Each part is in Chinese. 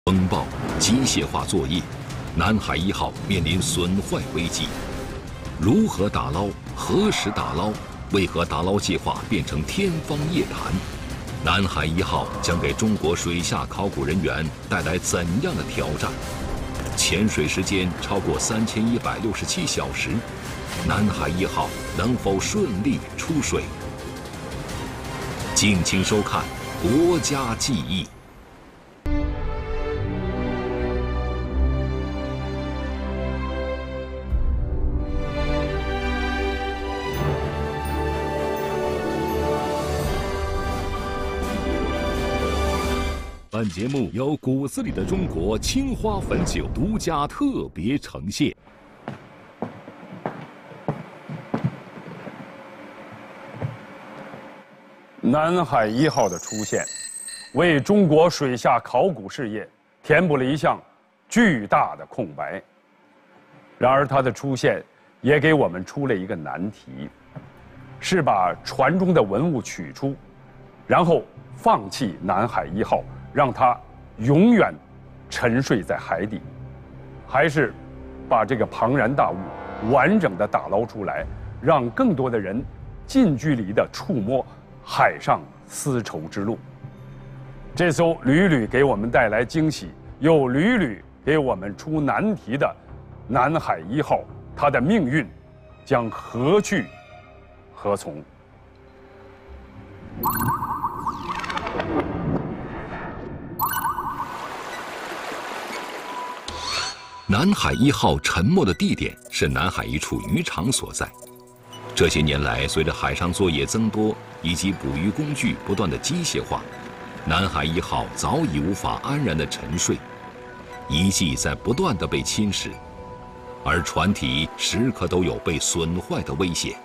风暴、机械化作业，南海1号面临损坏危机。如何打捞？何时打捞？为何打捞计划变成天方夜谭？南海1号将给中国水下考古人员带来怎样的挑战？潜水时间超过3167小时，南海1号能否顺利出水？敬请收看《国家记忆》。本节目由骨子里的中国青花汾酒独家特别呈现。 南海1号的出现，为中国水下考古事业填补了一项巨大的空白。然而，它的出现也给我们出了一个难题，是把船中的文物取出，然后放弃南海1号。让它永远沉睡在海底，还是把这个庞然大物完整的打捞出来，让更多的人近距离的触摸海上丝绸之路。这艘屡屡给我们带来惊喜，又屡屡给我们出难题的南海1号，它的命运将何去何从？ 南海1号沉没的地点是南海一处渔场所在。这些年来，随着海上作业增多以及捕鱼工具不断的机械化，南海1号早已无法安然的沉睡，遗迹在不断的被侵蚀，而船体时刻都有被损坏的危险。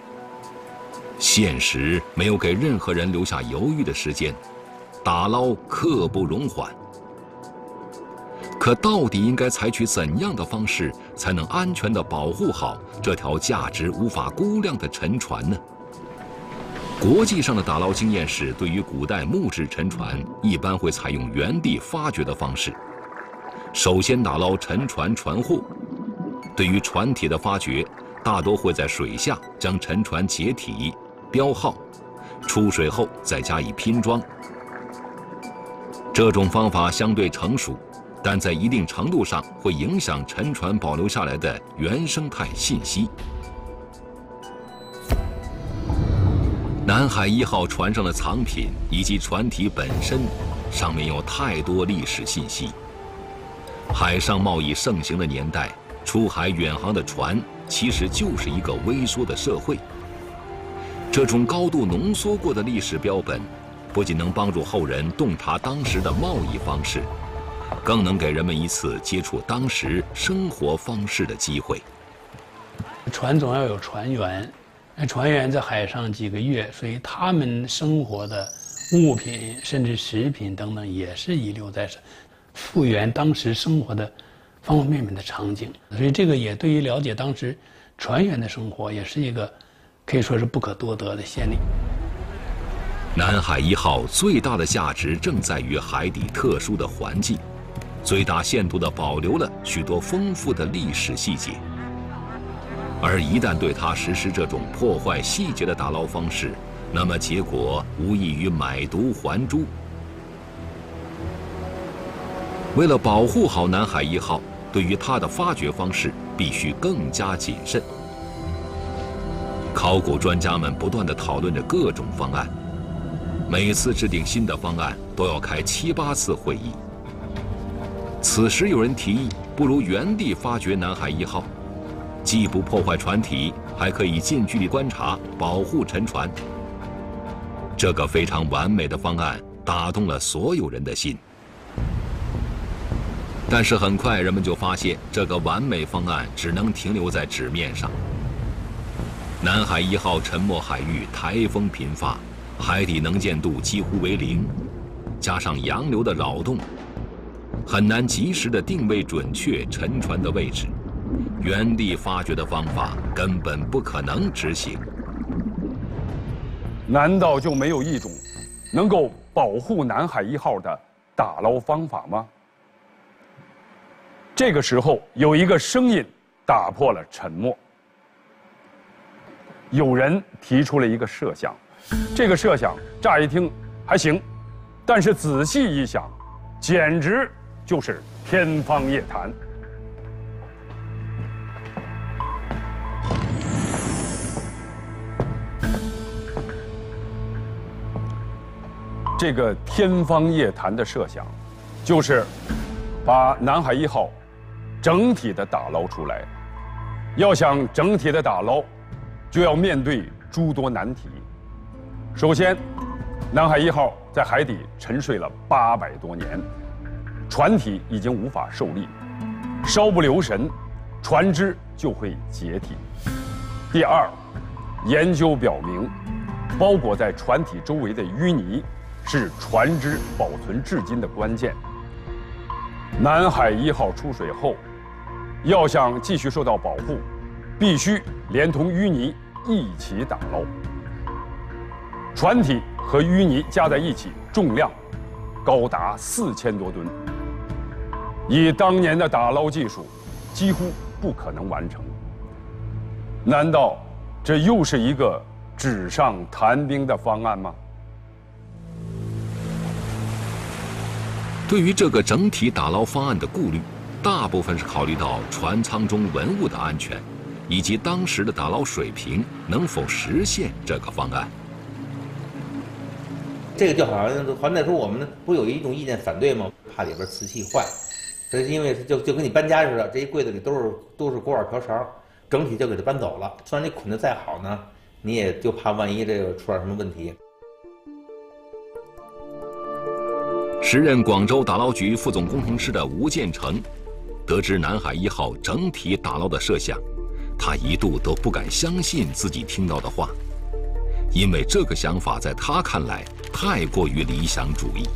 现实没有给任何人留下犹豫的时间，打捞刻不容缓。可到底应该采取怎样的方式，才能安全地保护好这条价值无法估量的沉船呢？国际上的打捞经验是，对于古代木质沉船，一般会采用原地发掘的方式。首先打捞沉船船货，对于船体的发掘，大多会在水下将沉船解体、标号，出水后再加以拼装。这种方法相对成熟，但在一定程度上会影响沉船保留下来的原生态信息。南海1号船上的藏品以及船体本身，上面有太多历史信息。海上贸易盛行的年代，出海远航的船其实就是一个微缩的社会。这种高度浓缩过的历史标本，不仅能帮助后人洞察当时的贸易方式，更能给人们一次接触当时生活方式的机会。 船总要有船员，那船员在海上几个月，所以他们生活的物品甚至食品等等也是遗留在复原当时生活的方方面面的场景。所以这个也对于了解当时船员的生活也是一个可以说是不可多得的先例。 南海1号最大的价值正在于海底特殊的环境，最大限度地保留了许多丰富的历史细节，而一旦对它实施这种破坏细节的打捞方式，那么结果无异于买椟还珠。为了保护好南海1号，对于它的发掘方式必须更加谨慎。考古专家们不断地讨论着各种方案，每次制定新的方案都要开7、8次会议。此时有人提议，不如原地发掘南海1号，既不破坏船体，还可以近距离观察，保护沉船。这个非常完美的方案打动了所有人的心。但是很快人们就发现，这个完美方案只能停留在纸面上。南海1号沉没海域台风频发，海底能见度几乎为0，加上洋流的扰动，很难及时地定位准确沉船的位置，原地发掘的方法根本不可能执行。 难道就没有一种能够保护南海1号的打捞方法吗？ 这个时候，有一个声音打破了沉默。有人提出了一个设想，这个设想乍一听还行，但是仔细一想，简直就是天方夜谭。这个天方夜谭的设想，就是把南海1号整体的打捞出来。要想整体的打捞，就要面对诸多难题。首先，南海1号在海底沉睡了800多年，船体已经无法受力，稍不留神，船只就会解体。第二，研究表明，包裹在船体周围的淤泥是船只保存至今的关键。南海1号出水后，要想继续受到保护，必须连同淤泥一起打捞。船体和淤泥加在一起，重量高达4000多吨，以当年的打捞技术，几乎不可能完成。难道这又是一个纸上谈兵的方案吗？ 对于这个整体打捞方案的顾虑，大部分是考虑到船舱中文物的安全，以及当时的打捞水平能否实现这个方案。 这个就好像那时候我们不有一种意见反对吗？怕里边瓷器坏，这因为就跟你搬家似的，这一柜子里都是锅碗瓢勺，整体就给它搬走了。虽然你捆得再好呢，你也就怕万一这个出点什么问题。 时任广州打捞局副总工程师的吴建成，得知南海1号整体打捞的设想，他一度都不敢相信自己听到的话，因为这个想法在他看来太过于理想主义。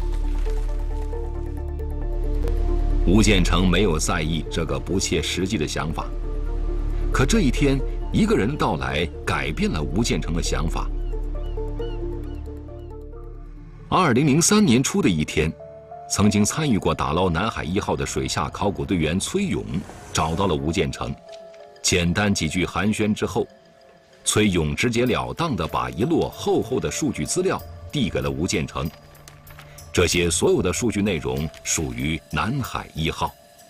吴建成没有在意这个不切实际的想法，可这一天，一个人的到来改变了吴建成的想法。2003年初的一天，曾经参与过打捞南海1号的水下考古队员崔勇找到了吴建成，简单几句寒暄之后，崔勇直截了当地把一摞厚厚的数据资料递给了吴建成。这些所有的数据内容属于南海1号。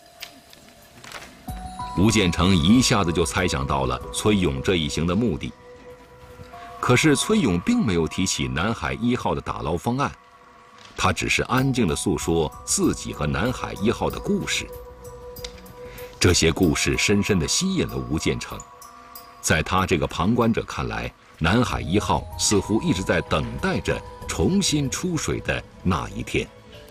吴建成一下子就猜想到了崔勇这一行的目的。可是崔勇并没有提起南海1号的打捞方案，他只是安静地诉说自己和南海1号的故事。这些故事深深地吸引了吴建成，在他这个旁观者看来，南海1号似乎一直在等待着重新出水的那一天。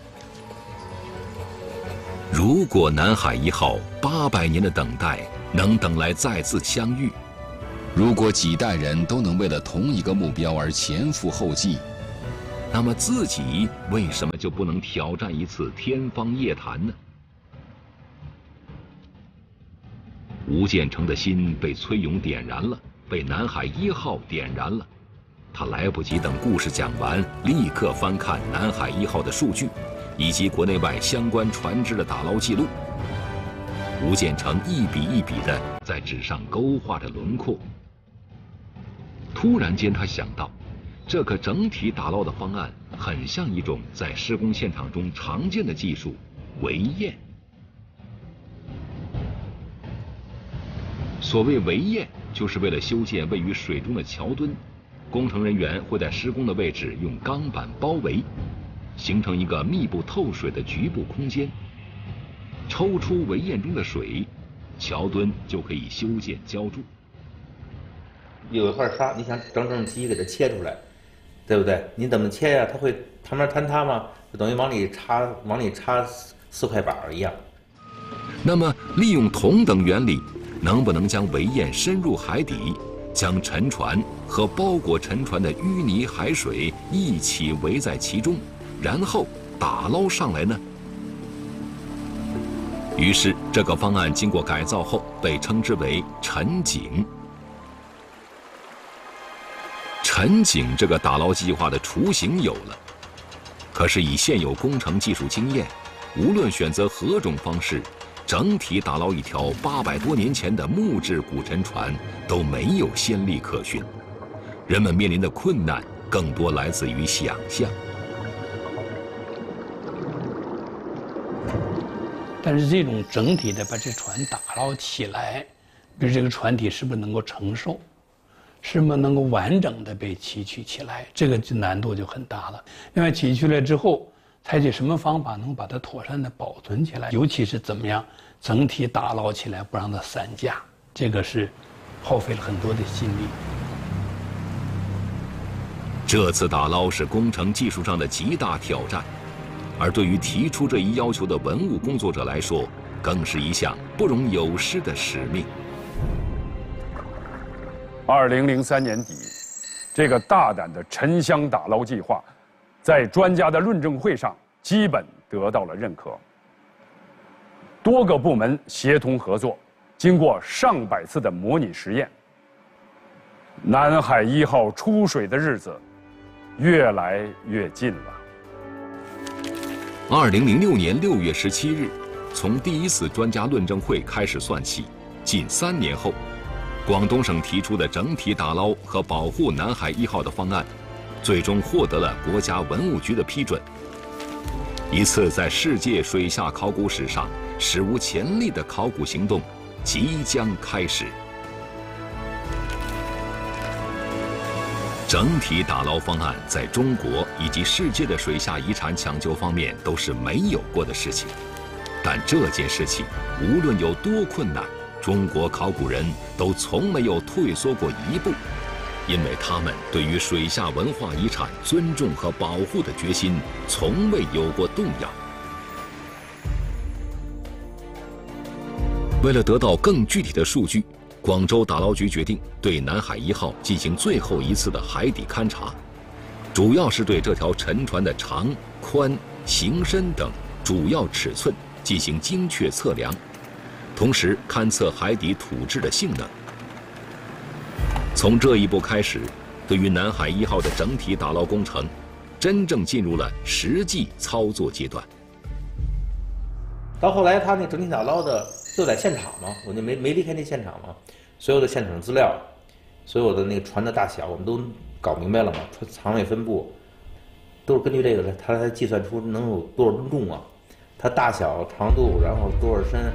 如果南海1号800年的等待能等来再次相遇， 如果几代人都能为了同一个目标而前赴后继， 那么自己为什么就不能挑战一次天方夜谭呢？吴建成的心被崔勇点燃了，被南海1号点燃了。他来不及等故事讲完，立刻翻看南海1号的数据，以及国内外相关船只的打捞记录。吴建成一笔一笔地在纸上勾画着轮廓。突然间，他想到，这个整体打捞的方案很像一种在施工现场中常见的技术——围堰。所谓围堰，就是为了修建位于水中的桥墩，工程人员会在施工的位置用钢板包围，形成一个密不透水的局部空间。抽出围堰中的水，桥墩就可以修建浇筑。 有一块沙，你想整整齐给它切出来，对不对？你怎么切呀？它会旁边坍塌吗？就等于往里插4块板一样。 那么，利用同等原理，能不能将围堰深入海底，将沉船和包裹沉船的淤泥海水一起围在其中，然后打捞上来呢？于是，这个方案经过改造后，被称之为沉井。沉井这个打捞计划的雏形有了，可是以现有工程技术经验，无论选择何种方式， 整体打捞一条800多年前的木质古沉船都没有先例可循，人们面临的困难更多来自于想象。 但是这种整体的把这船打捞起来，比如这个船体是不是能够承受，是不是能够完整的被提取起来，这个难度就很大了。另外提取来之后，采取什么方法能把它妥善的保存起来，尤其是怎么样整体打捞起来不让它散架，这个是耗费了很多的心力。 这次打捞是工程技术上的极大挑战，而对于提出这一要求的文物工作者来说，更是一项不容有失的使命。 2003年底，这个大胆的沉箱打捞计划，在专家的论证会上基本得到了认可。多个部门协同合作，经过上百次的模拟实验，南海1号出水的日子越来越近了。 2006年6月17日，从第一次专家论证会开始算起，近3年后，广东省提出的整体打捞和保护南海1号的方案，最终获得了国家文物局的批准。一次在世界水下考古史上史无前例的考古行动即将开始。整体打捞方案在中国以及世界的水下遗产抢救方面都是没有过的事情，但这件事情无论有多困难，中国考古人都从没有退缩过一步，因为他们对于水下文化遗产尊重和保护的决心从未有过动摇。为了得到更具体的数据，广州打捞局决定对南海1号进行最后一次的海底勘察，主要是对这条沉船的长、宽、形深等主要尺寸进行精确测量，同时勘测海底土质的性能。从这一步开始，对于南海1号的整体打捞工程，真正进入了实际操作阶段。 到后来，他那整体打捞的就在现场嘛，我就没离开那现场嘛，所有的现场资料，所有的那个船的大小，我们都搞明白了嘛，舱位分布，都是根据这个他才计算出能有多少吨重啊，它大小、长度，然后多少深。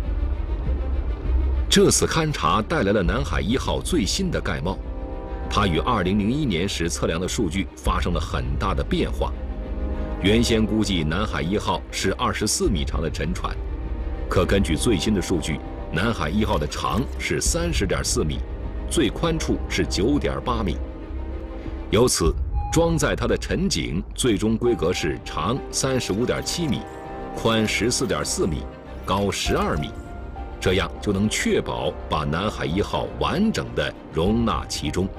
这次勘察带来了南海1号最新的概貌，它与2001年时测量的数据发生了很大的变化。原先估计南海1号是24米长的沉船，可根据最新的数据，南海1号的长是30.4米，最宽处是9.8米。由此，装载它的沉井最终规格是长35.7米，宽14.4米，高12米，这样就能确保把南海1号完整地容纳其中。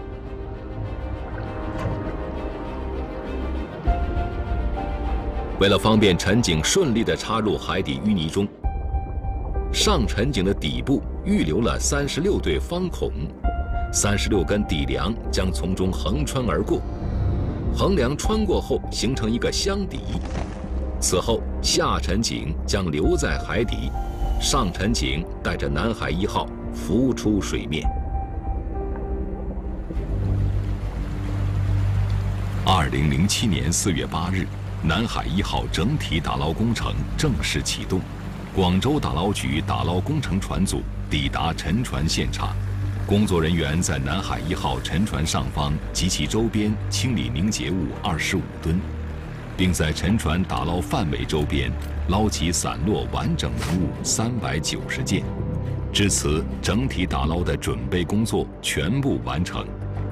为了方便沉井顺利地插入海底淤泥中，上沉井的底部预留了36对方孔，36根底梁将从中横穿而过，横梁穿过后形成一个箱底。此后，下沉井将留在海底，上沉井带着南海1号浮出水面。2007年4月8日，南海1号整体打捞工程正式启动。广州打捞局打捞工程船组抵达沉船现场，工作人员在南海1号沉船上方及其周边清理凝结物25吨，并在沉船打捞范围周边捞起散落完整文物390件。至此，整体打捞的准备工作全部完成。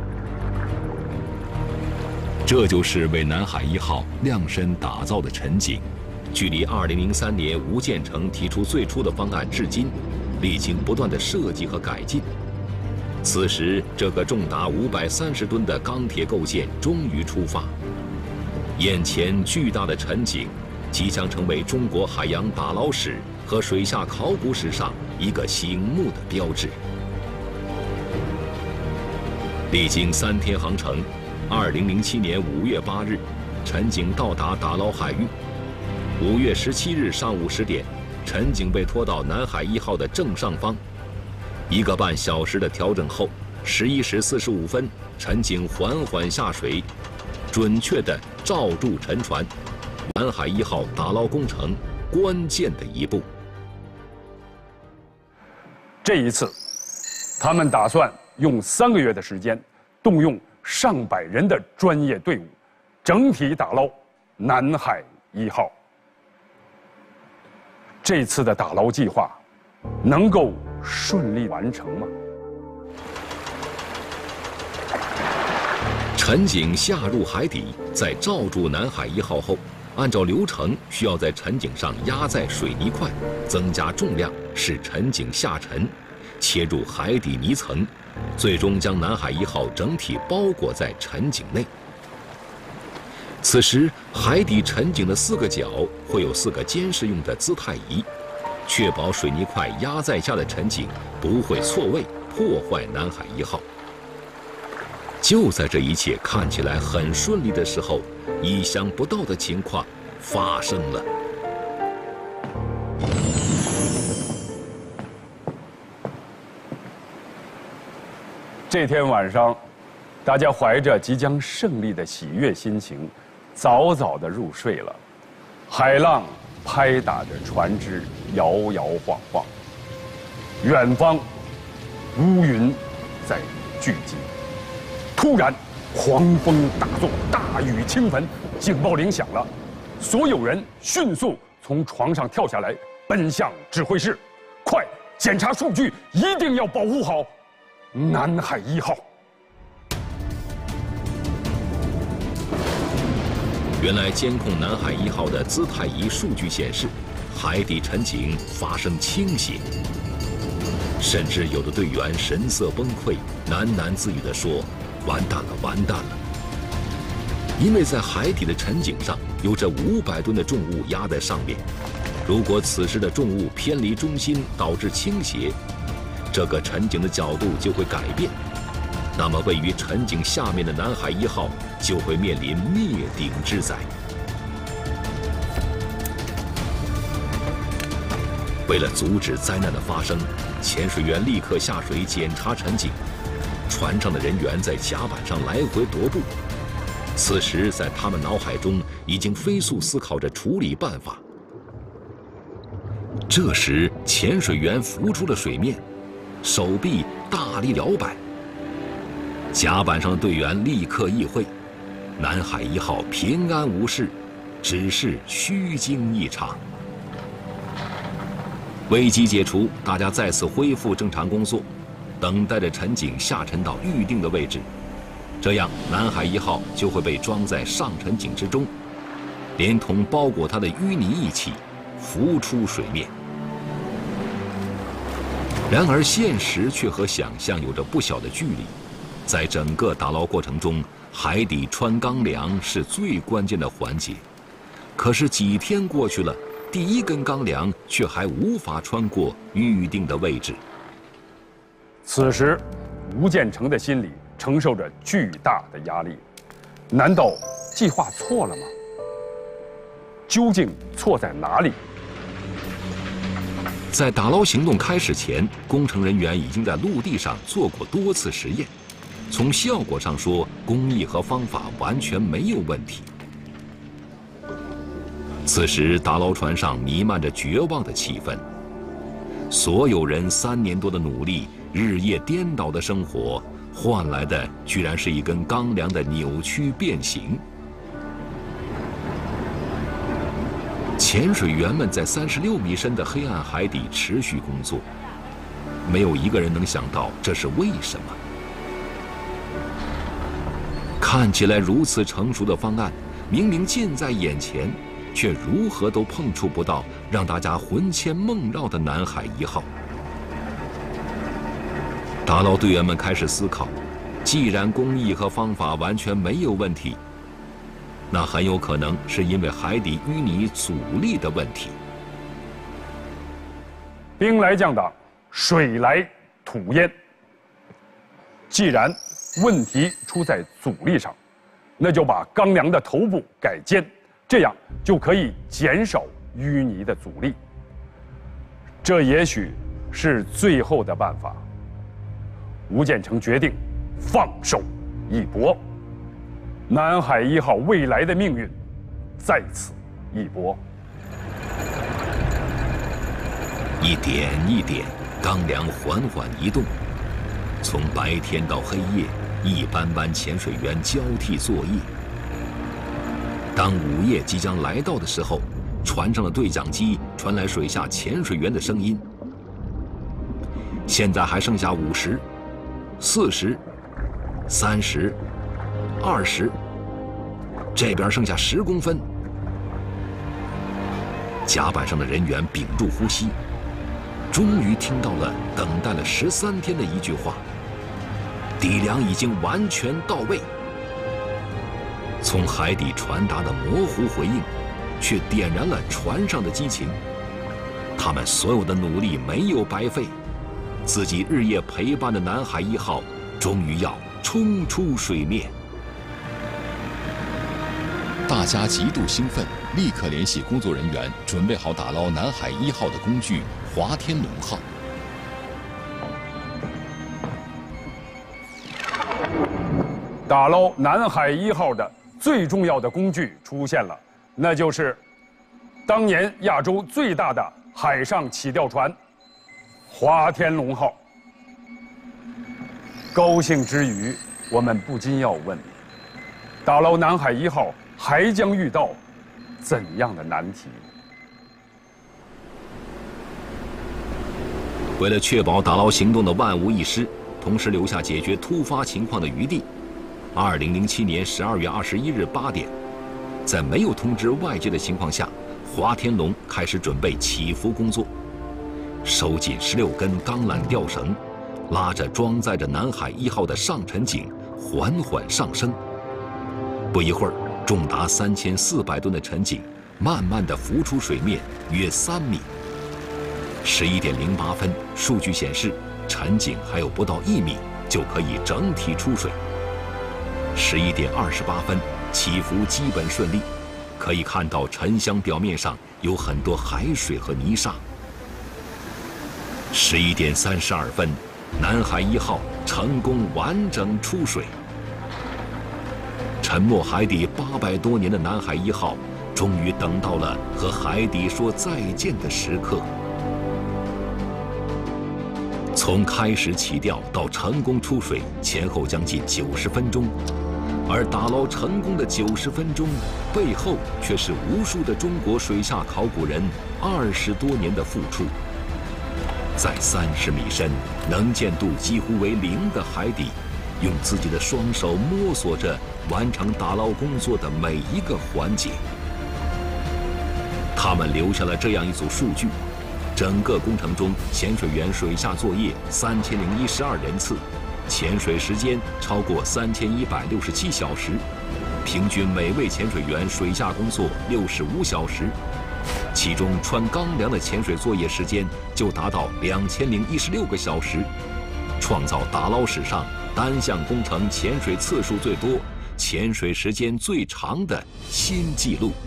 这就是为南海1号量身打造的沉井，距离2003年吴建成提出最初的方案至今，历经不断的设计和改进。此时，这个重达530吨的钢铁构件终于出发，眼前巨大的沉井即将成为中国海洋打捞史和水下考古史上一个醒目的标志。历经3天航程，2007年5月8日，沉井到达打捞海域。5月17日上午10点， 陈景被拖到南海1号的正上方。1个半小时的调整后，11时45分，陈景缓缓下水，准确地罩住沉船。南海1号打捞工程关键的一步。 这一次，他们打算用3个月的时间，动用上百人的专业队伍，整体打捞南海1号。这次的打捞计划能够顺利完成吗？ 陈景下入海底，在罩住南海1号后，按照流程需要在沉井上压载水泥块，增加重量，使沉井下沉，切入海底泥层，最终将南海1号整体包裹在沉井内。此时，海底沉井的4个角会有4个监视用的姿态仪，确保水泥块压在下的沉井不会错位破坏南海1号。就在这一切看起来很顺利的时候，意想不到的情况发生了。 这天晚上，大家怀着即将胜利的喜悦心情，早早地入睡了。海浪拍打着船只，摇摇晃晃。远方，乌云在聚集。突然，狂风大作，大雨倾盆，警报铃响了，所有人迅速从床上跳下来，奔向指挥室。快检查数据，一定要保护好南海1号。 原来监控南海1号的姿态仪数据显示，海底沉井发生倾斜，甚至有的队员神色崩溃，喃喃自语地说：“完蛋了，完蛋了！”因为在海底的沉井上有着500吨的重物压在上面，如果此时的重物偏离中心导致倾斜，这个沉井的角度就会改变，那么位于沉井下面的南海1号就会面临灭顶之灾。为了阻止灾难的发生，潜水员立刻下水检查沉井，船上的人员在甲板上来回踱步。此时，在他们脑海中已经飞速思考着处理办法。这时，潜水员浮出了水面，手臂大力摇摆。甲板上的队员立刻意会，南海1号平安无事，只是虚惊一场。危机解除，大家再次恢复正常工作，等待着沉井下沉到预定的位置，这样南海1号就会被装在上沉井之中，连同包裹它的淤泥一起浮出水面。然而现实却和想象有着不小的距离，在整个打捞过程中，海底穿钢梁是最关键的环节。可是几天过去了，第1根钢梁却还无法穿过预定的位置。 此时，吴建成的心里承受着巨大的压力。难道计划错了吗？究竟错在哪里？ 在打捞行动开始前，工程人员已经在陆地上做过多次实验，从效果上说，工艺和方法完全没有问题。此时，打捞船上弥漫着绝望的气氛，所有人3年多的努力，日夜颠倒的生活，换来的居然是一根钢梁的扭曲变形。潜水员们在36米深的黑暗海底持续工作，没有一个人能想到这是为什么。看起来如此成熟的方案，明明近在眼前，却如何都碰触不到让大家魂牵梦绕的南海1号。打捞队员们开始思考，既然工艺和方法完全没有问题，那很有可能是因为海底淤泥阻力的问题。 兵来将挡，水来土掩。既然问题出在阻力上，那就把钢梁的头部改尖，这样就可以减少淤泥的阻力。 这也许是最后的办法。吴建成决定放手一搏，南海1号未来的命运在此一搏。 一点一点，钢梁缓缓移动，从白天到黑夜，一班班潜水员交替作业。当午夜即将来到的时候，船上的对讲机传来水下潜水员的声音。现在还剩下50、40、30、20，这边剩下10公分。甲板上的人员屏住呼吸，终于听到了等待了13天的一句话：底梁已经完全到位。从海底传达的模糊回应，却点燃了船上的激情。他们所有的努力没有白费，自己日夜陪伴的南海1号终于要冲出水面。 大家极度兴奋，立刻联系工作人员，准备好打捞南海1号的工具华天龙号。 打捞南海1号的最重要的工具出现了，那就是当年亚洲最大的海上起吊船——华天龙号。高兴之余，我们不禁要问：打捞南海1号还将遇到怎样的难题？ 为了确保打捞行动的万无一失，同时留下解决突发情况的余地，2007年12月21日8点，在没有通知外界的情况下，华天龙开始准备起伏工作，收紧16根钢缆吊绳，拉着装载着南海1号的上沉井缓缓上升。不一会儿，重达3400吨的沉井慢慢地浮出水面约3米。11点08分，数据显示沉井还有不到1米就可以整体出水。11点28分，起伏基本顺利，可以看到沉箱表面上有很多海水和泥沙。11点32分，南海1号成功完整出水。沉没海底800多年的南海1号，终于等到了和海底说再见的时刻。从开始起吊到成功出水，前后将近90分钟，而打捞成功的90分钟，背后却是无数的中国水下考古人20多年的付出。在30米深、能见度几乎为0的海底，用自己的双手摸索着完成打捞工作的每一个环节。他们留下了这样一组数据：整个工程中，潜水员水下作业3012人次，潜水时间超过3167小时，平均每位潜水员水下工作65小时，其中穿钢梁的潜水作业时间就达到2016个小时，创造打捞史上单项工程潜水次数最多、潜水时间最长的新纪录。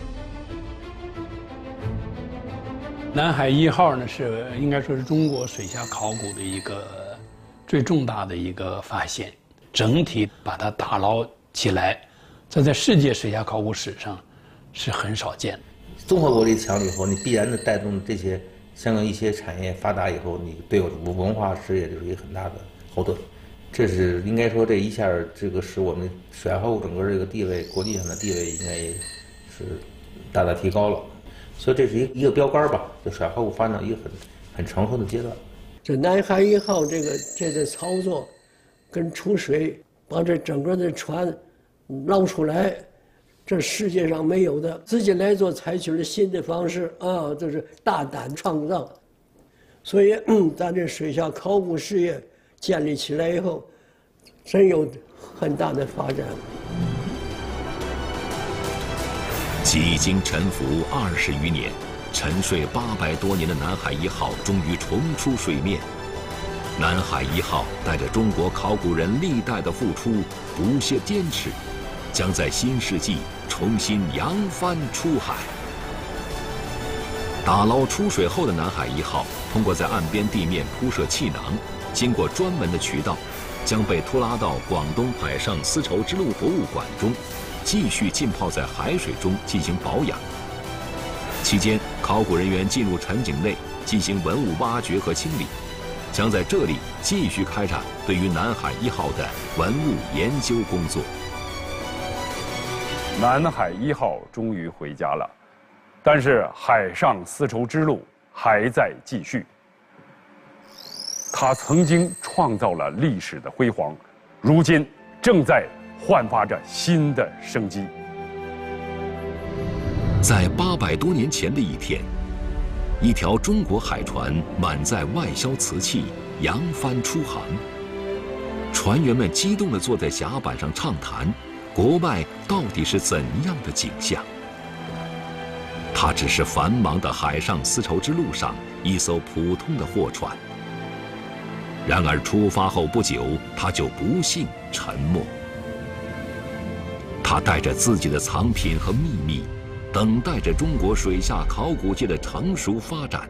南海1号呢，是应该说是中国水下考古的一个最重大的一个发现，整体把它打捞起来，这在世界水下考古史上是很少见的。 综合国力强了以后，你必然的带动这些相关一些产业发达以后，你对文化事业就是一个很大的后盾。这是应该说这一下这个使我们水下考古整个这个地位，国际上的地位应该是大大提高了。所以这是一个标杆吧，就水下考古发展一个很成熟的阶段。 这南海1号这个操作，跟出水把这整个的船捞出来，这世界上没有的，自己来做，采取了新的方式啊，就是大胆创造。所以咱这水下考古事业建立起来以后，真有很大的发展。 几经沉浮20余年，沉睡800多年的南海1号终于重出水面。南海1号带着中国考古人历代的付出，不懈坚持，将在新世纪重新扬帆出海。 打捞出水后的南海1号，通过在岸边地面铺设气囊，经过专门的渠道，将被拖拉到广东海上丝绸之路博物馆中，继续浸泡在海水中进行保养。期间，考古人员进入沉井内进行文物挖掘和清理，将在这里继续开展对于南海1号的文物研究工作。 南海1号终于回家了，但是海上丝绸之路还在继续。它曾经创造了历史的辉煌，如今正在焕发着新的生机。 在800多年前的一天，一条中国海船满载外销瓷器扬帆出航，船员们激动地坐在甲板上畅谈，国外到底是怎样的景象？它只是繁忙的海上丝绸之路上一艘普通的货船。然而出发后不久，它就不幸沉没。它带着自己的藏品和秘密，等待着中国水下考古界的成熟发展，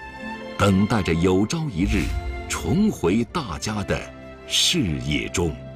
等待着有朝一日重回大家的视野中。